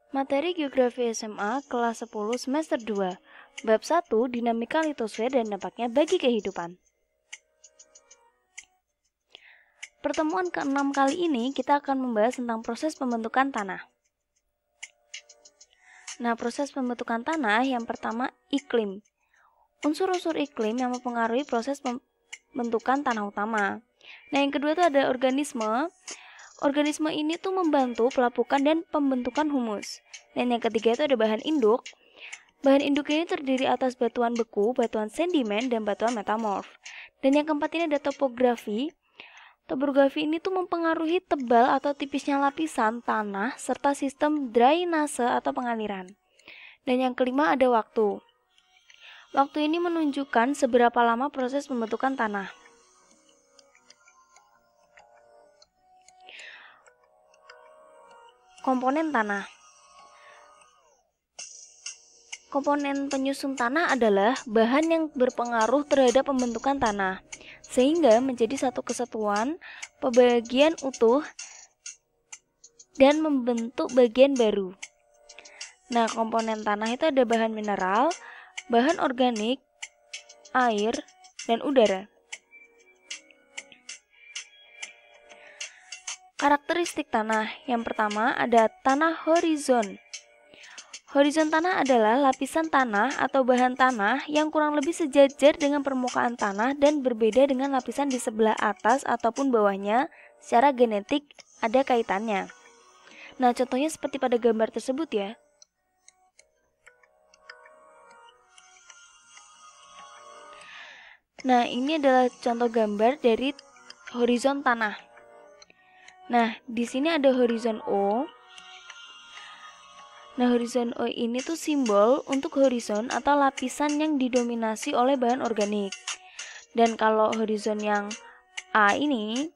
Materi Geografi SMA kelas 10 semester 2, bab 1 Dinamika Litosfer dan dampaknya bagi kehidupan. Pertemuan ke-6 kali ini kita akan membahas tentang proses pembentukan tanah. Nah, proses pembentukan tanah yang pertama iklim. Unsur-unsur iklim yang mempengaruhi proses pembentukan tanah utama. Nah, yang kedua itu ada organisme. Organisme ini tuh membantu pelapukan dan pembentukan humus. Dan yang ketiga itu ada bahan induk. Bahan induk ini terdiri atas batuan beku, batuan sedimen, dan batuan metamorf. Dan yang keempat ini ada topografi. Topografi ini tuh mempengaruhi tebal atau tipisnya lapisan tanah serta sistem drainase atau pengaliran. Dan yang kelima ada waktu. Waktu ini menunjukkan seberapa lama proses pembentukan tanah. Komponen tanah. Komponen penyusun tanah adalah bahan yang berpengaruh terhadap pembentukan tanah, sehingga menjadi satu kesatuan, pembagian utuh, dan membentuk bagian baru. Nah, komponen tanah itu ada bahan mineral, bahan organik, air, dan udara. Karakteristik tanah. Yang pertama ada tanah horizon. Horizon tanah adalah lapisan tanah atau bahan tanah yang kurang lebih sejajar dengan permukaan tanah dan berbeda dengan lapisan di sebelah atas ataupun bawahnya. Secara genetik ada kaitannya. Nah, contohnya seperti pada gambar tersebut ya. Nah, ini adalah contoh gambar dari horizon tanah. Nah, di sini ada horizon O. Nah, horizon O ini tuh simbol untuk horizon atau lapisan yang didominasi oleh bahan organik. Dan kalau horizon yang A ini,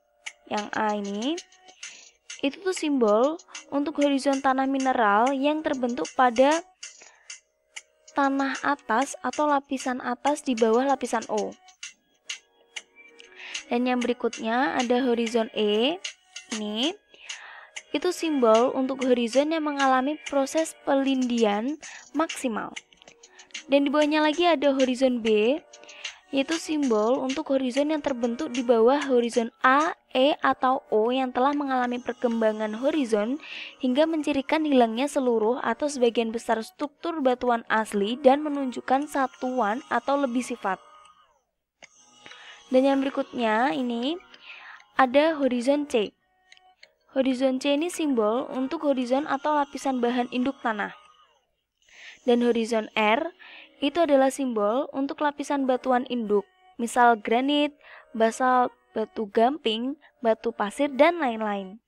itu tuh simbol untuk horizon tanah mineral yang terbentuk pada tanah atas atau lapisan atas di bawah lapisan O. Dan yang berikutnya ada horizon E. Ini itu simbol untuk horizon yang mengalami proses pelindian maksimal. Dan di bawahnya lagi ada horizon B, yaitu simbol untuk horizon yang terbentuk di bawah horizon A, E, atau O yang telah mengalami perkembangan horizon hingga mencirikan hilangnya seluruh atau sebagian besar struktur batuan asli dan menunjukkan satuan atau lebih sifat. Dan yang berikutnya ini ada horizon C. Horizon C ini simbol untuk horizon atau lapisan bahan induk tanah. Dan horizon R itu adalah simbol untuk lapisan batuan induk, misal granit, basalt, batu gamping, batu pasir, dan lain-lain.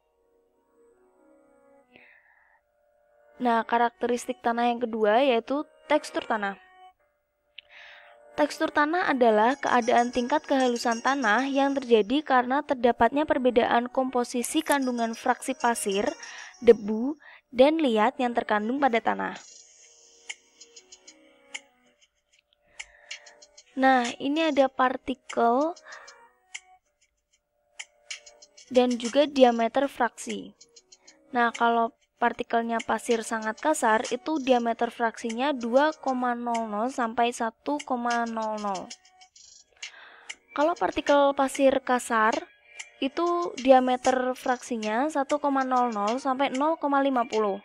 Nah, karakteristik tanah yang kedua yaitu tekstur tanah. Tekstur tanah adalah keadaan tingkat kehalusan tanah yang terjadi karena terdapatnya perbedaan komposisi kandungan fraksi pasir, debu, dan liat yang terkandung pada tanah. Nah, ini ada partikel dan juga diameter fraksi. Nah, kalau partikelnya pasir sangat kasar, itu diameter fraksinya 2,00 sampai 1,00. Kalau partikel pasir kasar, itu diameter fraksinya 1,00 sampai 0,50.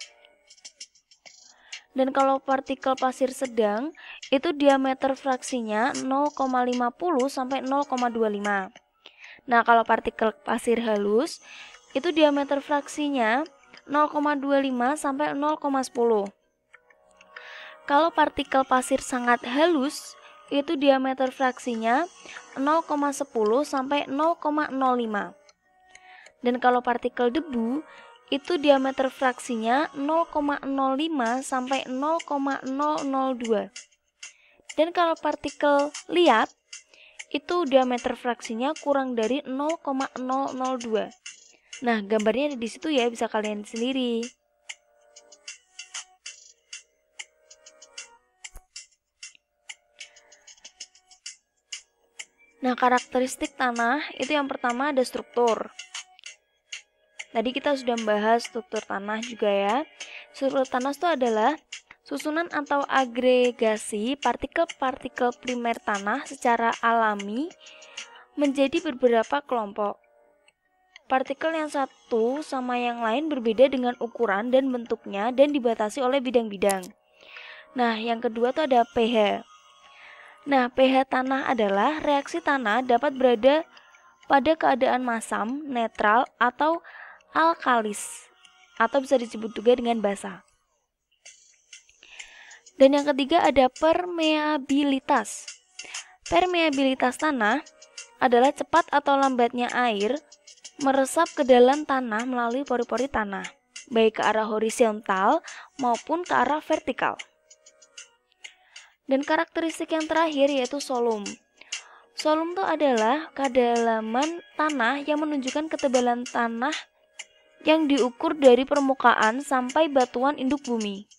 Dan kalau partikel pasir sedang, itu diameter fraksinya 0,50 sampai 0,25. Nah, kalau partikel pasir halus, itu diameter fraksinya 0,25 sampai 0,10. Kalau partikel pasir sangat halus, itu diameter fraksinya 0,10 sampai 0,05. Dan kalau partikel debu, itu diameter fraksinya 0,05 sampai 0,002. Dan kalau partikel liat, itu diameter fraksinya kurang dari 0,002. Nah, gambarnya ada di situ ya, bisa kalian sendiri. Nah, karakteristik tanah itu yang pertama ada struktur. Tadi kita sudah membahas struktur tanah juga ya. Struktur tanah itu adalah susunan atau agregasi partikel-partikel primer tanah secara alami menjadi beberapa kelompok. Partikel yang satu sama yang lain berbeda dengan ukuran dan bentuknya dan dibatasi oleh bidang-bidang. Nah, yang kedua itu ada pH. Nah, pH tanah adalah reaksi tanah dapat berada pada keadaan masam, netral, atau alkalis, atau bisa disebut juga dengan basa. Dan yang ketiga ada permeabilitas. Permeabilitas tanah adalah cepat atau lambatnya air meresap ke dalam tanah melalui pori-pori tanah, baik ke arah horizontal maupun ke arah vertikal. Dan karakteristik yang terakhir yaitu solum. Solum itu adalah kedalaman tanah yang menunjukkan ketebalan tanah yang diukur dari permukaan sampai batuan induk bumi.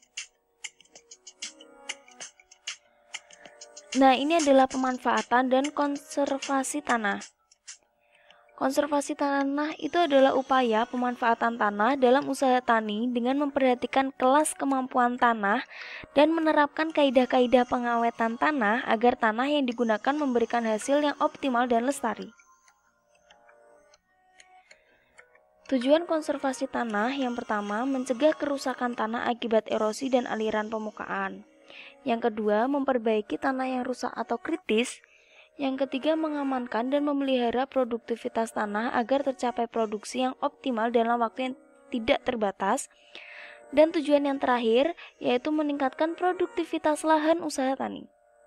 Nah, ini adalah pemanfaatan dan konservasi tanah. Konservasi tanah itu adalah upaya pemanfaatan tanah dalam usaha tani dengan memperhatikan kelas kemampuan tanah dan menerapkan kaidah-kaidah pengawetan tanah agar tanah yang digunakan memberikan hasil yang optimal dan lestari. Tujuan konservasi tanah yang pertama, mencegah kerusakan tanah akibat erosi dan aliran permukaan. Yang kedua, memperbaiki tanah yang rusak atau kritis. Yang ketiga, mengamankan dan memelihara produktivitas tanah agar tercapai produksi yang optimal dalam waktu yang tidak terbatas. Dan tujuan yang terakhir, yaitu meningkatkan produktivitas lahan usaha tani.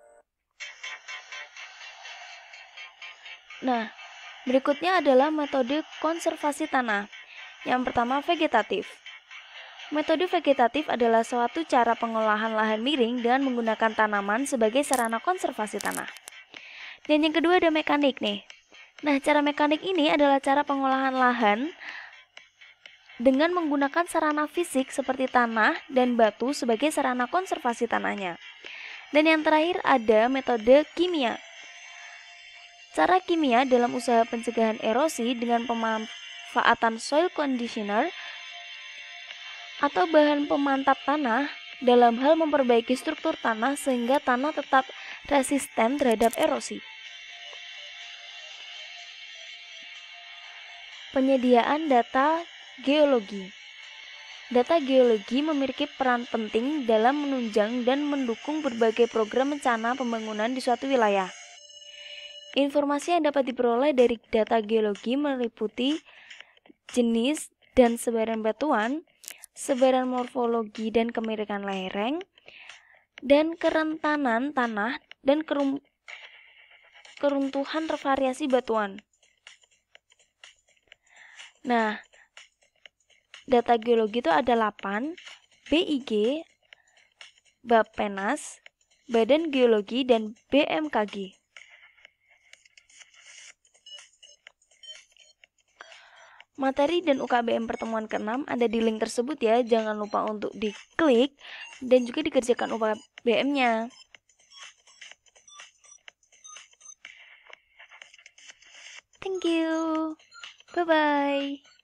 Nah, berikutnya adalah metode konservasi tanah. Yang pertama, vegetatif. Metode vegetatif adalah suatu cara pengolahan lahan miring dengan menggunakan tanaman sebagai sarana konservasi tanah. Dan yang kedua ada mekanik nih. Nah, cara mekanik ini adalah cara pengolahan lahan dengan menggunakan sarana fisik seperti tanah dan batu sebagai sarana konservasi tanahnya. Dan yang terakhir ada metode kimia. Cara kimia dalam usaha pencegahan erosi dengan pemanfaatan soil conditioner atau bahan pemantap tanah dalam hal memperbaiki struktur tanah sehingga tanah tetap resisten terhadap erosi. Penyediaan data geologi. Data geologi memiliki peran penting dalam menunjang dan mendukung berbagai program rencana pembangunan di suatu wilayah. Informasi yang dapat diperoleh dari data geologi meliputi jenis dan sebaran batuan, sebaran morfologi dan kemiringan lereng, dan kerentanan tanah dan keruntuhan variasi batuan. Nah, data geologi itu ada 8, BIG, Bappenas, Badan Geologi, dan BMKG. Materi dan UKBM pertemuan ke-6 ada di link tersebut ya, jangan lupa untuk diklik dan juga dikerjakan UKBM-nya. Thank you. Bye-bye.